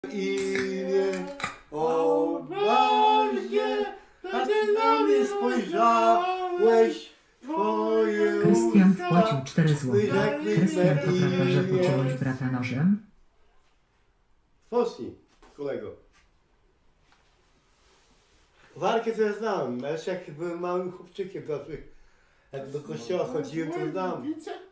imię, o Boże, tak ty na mnie spojrzałeś, twoje Krystian usta wpłacił 4 zł. wyrzekły Krystian, to me prawda, że imię. pociąłeś brata nożem? Spocznij, kolego. Walkę to ja znam, ale jak byłem małym chłopczykiem, to jak do kościoła chodziłem, to znam.